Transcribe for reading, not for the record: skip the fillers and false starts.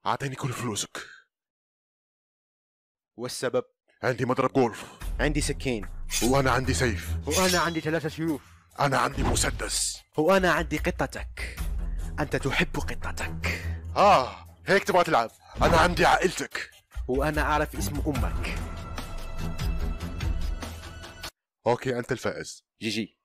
أعطيني كل فلوسك. والسبب؟ عندي مضرب جولف. عندي سكين. وأنا عندي سيف. وأنا عندي 3 سيوف. أنا عندي مسدس. وأنا عندي قطتك. أنت تحب قطتك. هيك تبغى تلعب؟ أنا عندي عائلتك. وأنا أعرف اسم أمك. أوكي، أنت الفائز. جي جي.